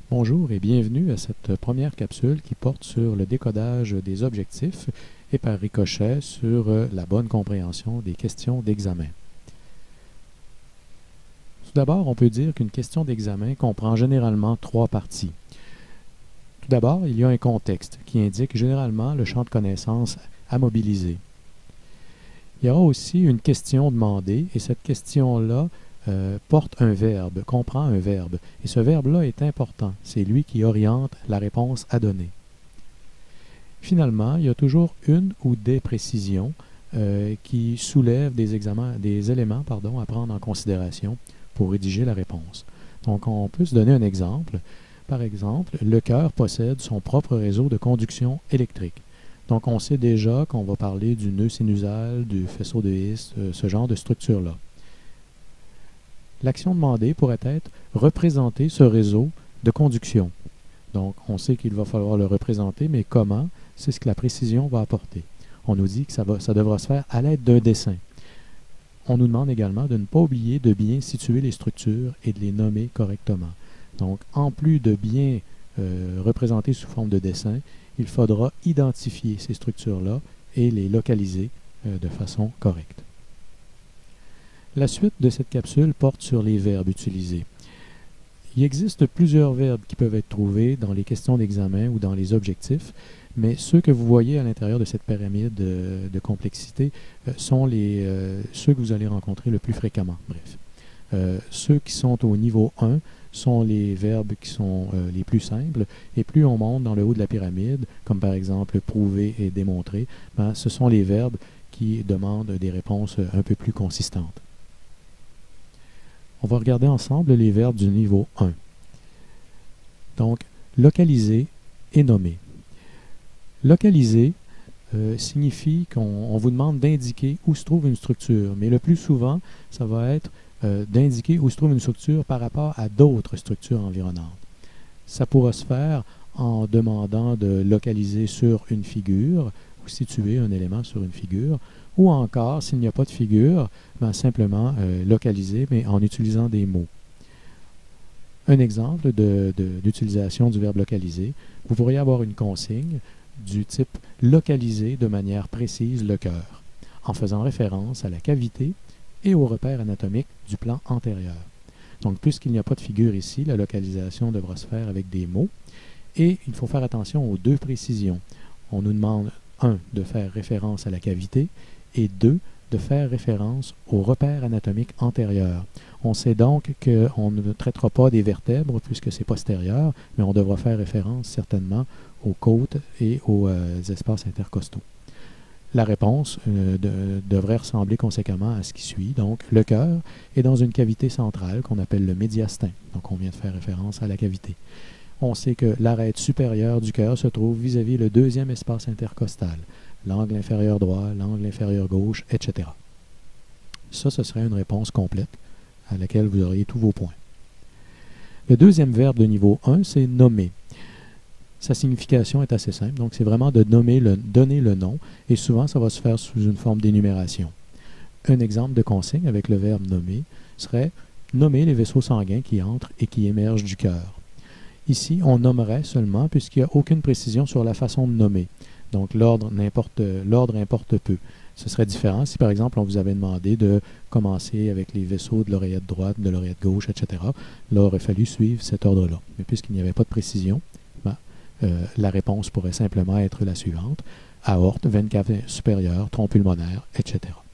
Bonjour et bienvenue à cette première capsule qui porte sur le décodage des objectifs et par ricochet sur la bonne compréhension des questions d'examen. Tout d'abord, on peut dire qu'une question d'examen comprend généralement trois parties. Tout d'abord, il y a un contexte qui indique généralement le champ de connaissances à mobiliser. Il y aura aussi une question demandée et cette question-là porte un verbe, comprend un verbe. Et ce verbe-là est important. C'est lui qui oriente la réponse à donner. Finalement, il y a toujours une ou des précisions qui soulèvent des éléments à prendre en considération pour rédiger la réponse. Donc, on peut se donner un exemple. Par exemple, le cœur possède son propre réseau de conduction électrique. Donc, on sait déjà qu'on va parler du nœud sinusal, du faisceau de His, ce genre de structure-là. L'action demandée pourrait être représenter ce réseau de conduction. Donc, on sait qu'il va falloir le représenter, mais comment? C'est ce que la précision va apporter. On nous dit que ça devra se faire à l'aide d'un dessin. On nous demande également de ne pas oublier de bien situer les structures et de les nommer correctement. Donc, en plus de bien représenter sous forme de dessin, il faudra identifier ces structures-là et les localiser de façon correcte. La suite de cette capsule porte sur les verbes utilisés. Il existe plusieurs verbes qui peuvent être trouvés dans les questions d'examen ou dans les objectifs, mais ceux que vous voyez à l'intérieur de cette pyramide de complexité sont ceux que vous allez rencontrer le plus fréquemment. Bref, ceux qui sont au niveau 1 sont les verbes qui sont les plus simples, et plus on monte dans le haut de la pyramide, comme par exemple prouver et démontrer, ce sont les verbes qui demandent des réponses un peu plus consistantes. On va regarder ensemble les verbes du niveau 1. Donc, localiser et nommer. Localiser signifie qu'on vous demande d'indiquer où se trouve une structure, mais le plus souvent, ça va être d'indiquer où se trouve une structure par rapport à d'autres structures environnantes. Ça pourra se faire en demandant de localiser sur une figure ou situer un élément sur une figure, ou encore, s'il n'y a pas de figure, simplement localiser, mais en utilisant des mots. Un exemple d'utilisation du verbe localiser, vous pourriez avoir une consigne du type « localiser de manière précise le cœur », en faisant référence à la cavité et au repère anatomique du plan antérieur. Donc, puisqu'il n'y a pas de figure ici, la localisation devra se faire avec des mots, et il faut faire attention aux deux précisions. On nous demande, 1, de faire référence à la cavité, et 2, de faire référence au repère anatomique antérieur. On sait donc qu'on ne traitera pas des vertèbres puisque c'est postérieur, mais on devra faire référence certainement aux côtes et aux espaces intercostaux. La réponse devrait ressembler conséquemment à ce qui suit. Donc, le cœur est dans une cavité centrale qu'on appelle le médiastin. Donc, on vient de faire référence à la cavité. On sait que l'arête supérieure du cœur se trouve vis-à-vis le deuxième espace intercostal, l'angle inférieur droit, l'angle inférieur gauche, etc. Ça, ce serait une réponse complète à laquelle vous auriez tous vos points. Le deuxième verbe de niveau 1, c'est nommer. Sa signification est assez simple, donc c'est vraiment de donner le nom, et souvent ça va se faire sous une forme d'énumération. Un exemple de consigne avec le verbe nommer serait nommer les vaisseaux sanguins qui entrent et qui émergent du cœur. Ici, on nommerait seulement puisqu'il n'y a aucune précision sur la façon de nommer. Donc, l'ordre importe peu. Ce serait différent si, par exemple, on vous avait demandé de commencer avec les vaisseaux de l'oreillette droite, de l'oreillette gauche, etc. Là, il aurait fallu suivre cet ordre-là. Mais puisqu'il n'y avait pas de précision, la réponse pourrait simplement être la suivante. Aorte, veine cave supérieure, tronc pulmonaire, etc.